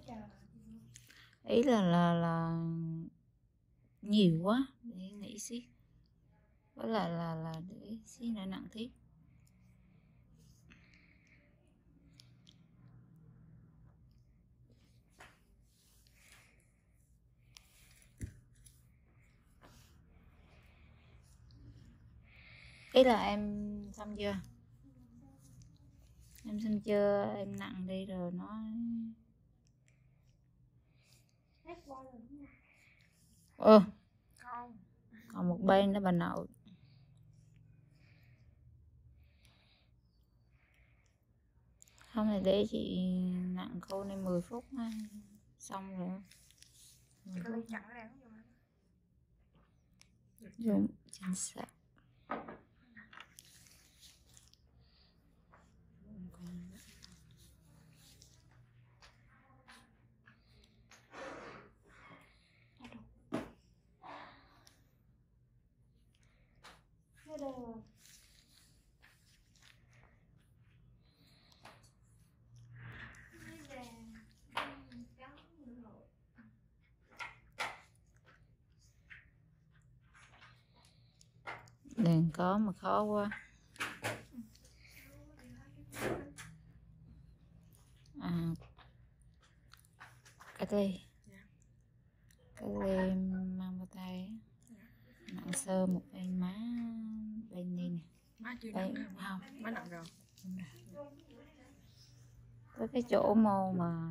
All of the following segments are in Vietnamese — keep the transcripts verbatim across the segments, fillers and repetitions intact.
Ý là là là nhiều quá để nghĩ xí, với lại là là để xí nữa nặng thiết. Ý là em xong chưa? Em xong chưa? Em nặng đi rồi nói. Ừ. Còn một bên đó bà nội. Không thì để chị nặng khô này mười phút ha. Xong rồi. mười phút. Đúng, chính xác. Đừng có mà khó quá. À, cái ly cái ly mang vào tay nặng sơ một bên má bên đi nè. Má chưa bên, nặng không? Má nặng rồi. Có cái chỗ mô mà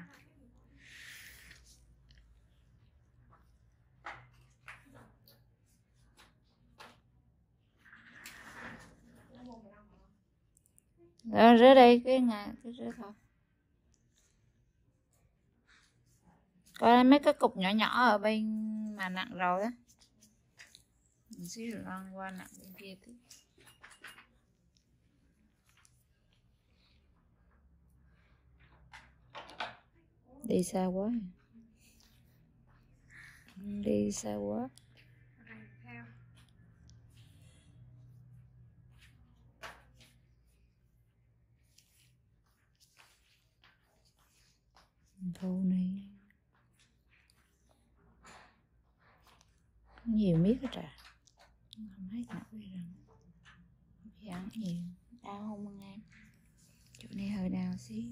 rồi rửa đây cái nhà cái rửa thôi. Coi mấy cái cục nhỏ nhỏ ở bên mà nặng rồi á, mình xíu rồi lăn qua nặng bên kia tí. Đi xa quá, đi xa quá. Câu này nhiều miết hết trà, không thấy nổi rồi. Bị ăn nhiều, đau không ăn em? Chỗ này hơi đau xí.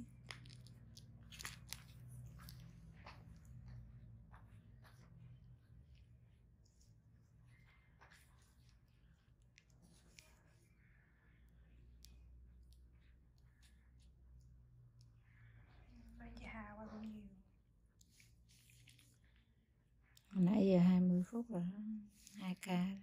Hồi nãy giờ hai mươi phút rồi đó, hai ca đó.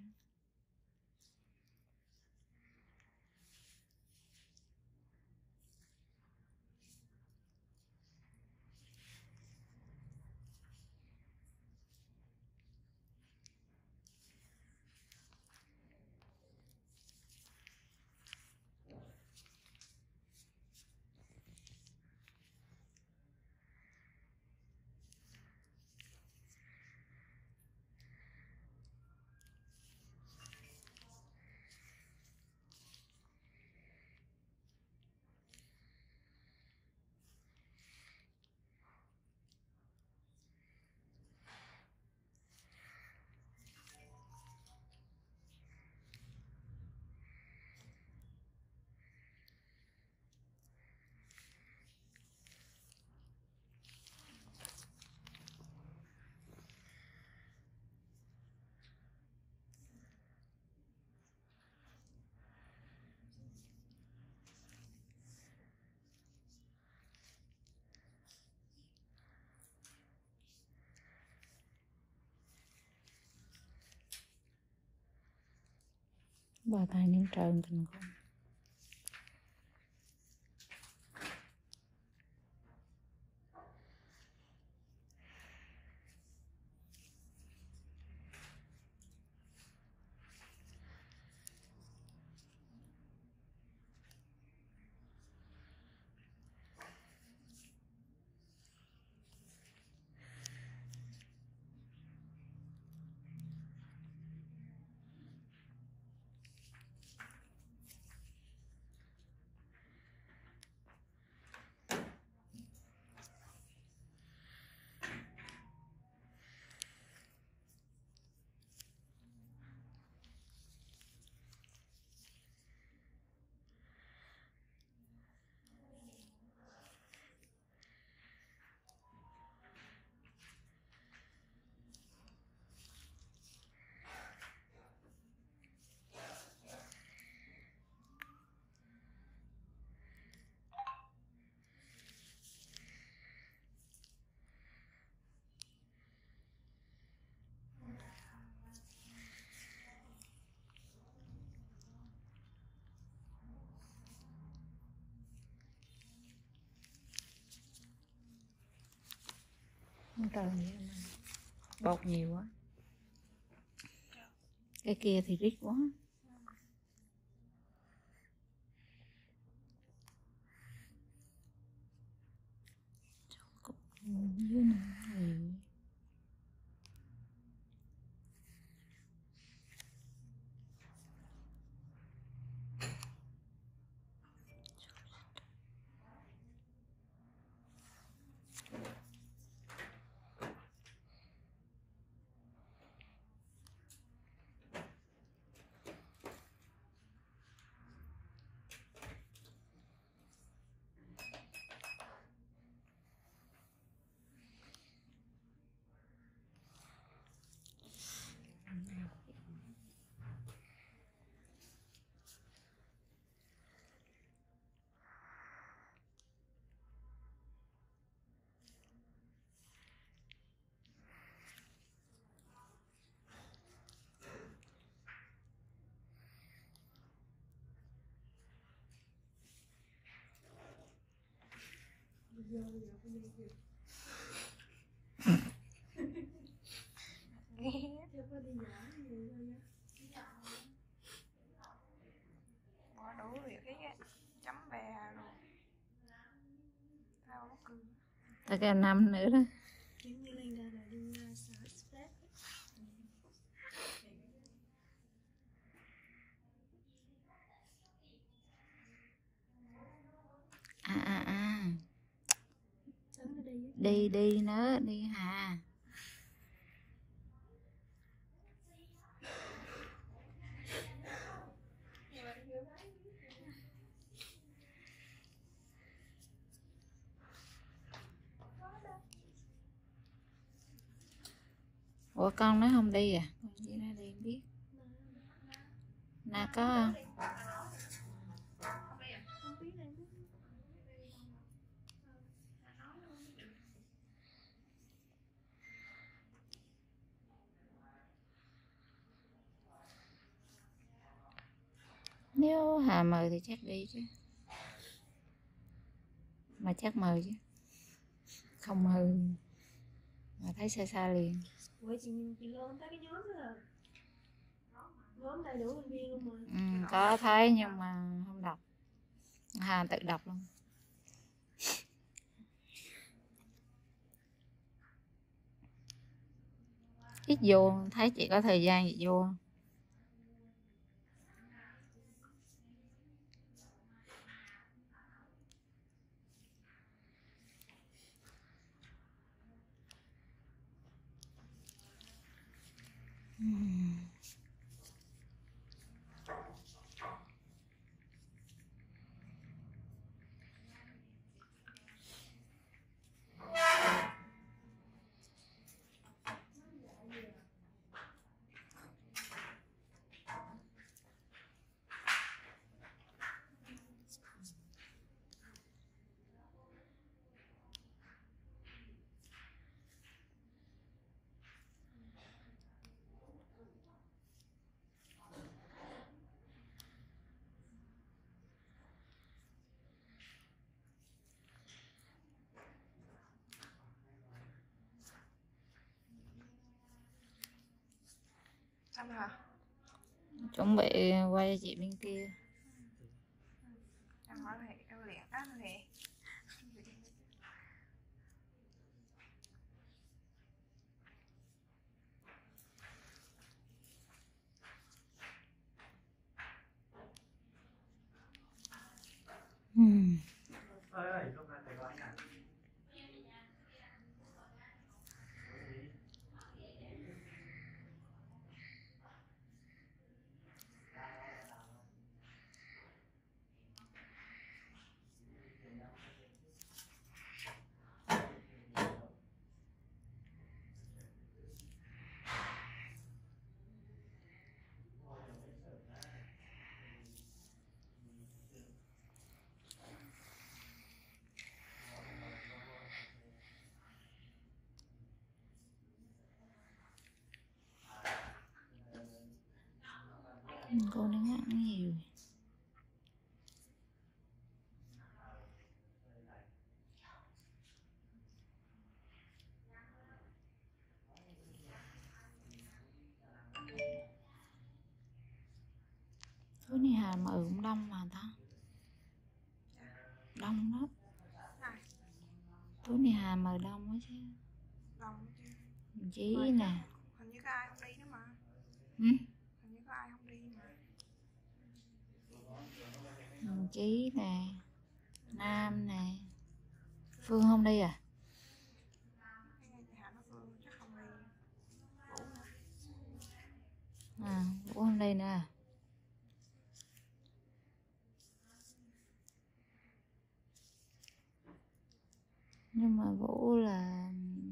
Bà tay những trơn tình con. Không tròn vậy mà bột nhiều quá. Cái kia thì rít quá. Cục dưới này. Bỏ đủ việc cái chấm bè rồi tao nó cười Ta cả năm nữa đó. giống như lên ra là đi xả stress. À à à. Đi đi nữa đi hà. Ủa con nó không đi à? Con chỉ ra đi không biết. Na có không? Nếu Hà mời thì chắc đi chứ. Mà chắc mời chứ. Không mời mà thấy xa xa liền. Ủa chị, chị lên tới cái nhóm đó là nhóm đầy đủ thành viên luôn mà. Ừ, có thấy nhưng mà không đọc. Hà tự đọc luôn. Ít vô, thấy chị có thời gian chị vô. Uhm. Xong hả? Chuẩn bị quay cho chị bên kia. Em hỏi thì em liền áp thì Uhm. Cô nắng ăn nhiều. Hà mà ừ cũng đông mà ta. Đông đó. Ai? Tối nay Hà mời đông quá chứ. Đông chứ. Chí Mời nè. Hình như có ai không đi nữa mà. Ừ? Hình như có ai không đi mà. Chí nè. Nam nè. Phương không đi à? Cái nghe chị Hà nó Phương chắc không đi. Vũ nữa. À, Vũ không đi nữa à? Nhưng mà Vũ là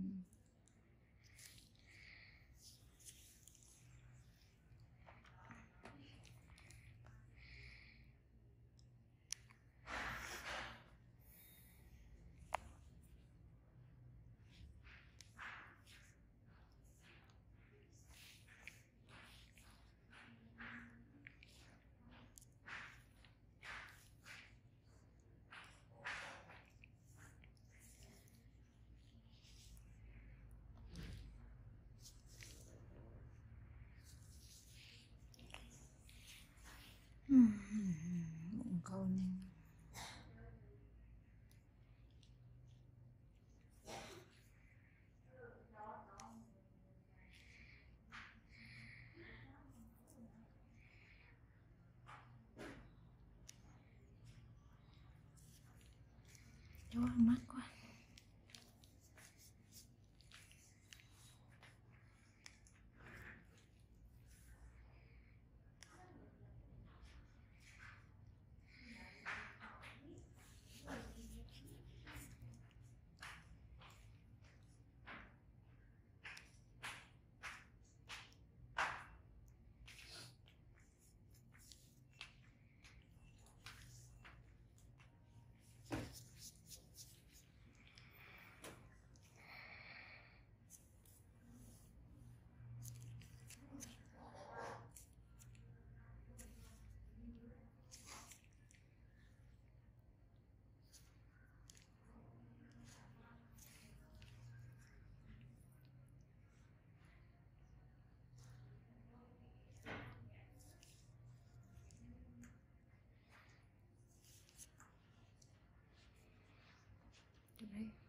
bụng câu nên chó mắt quá. Đấy.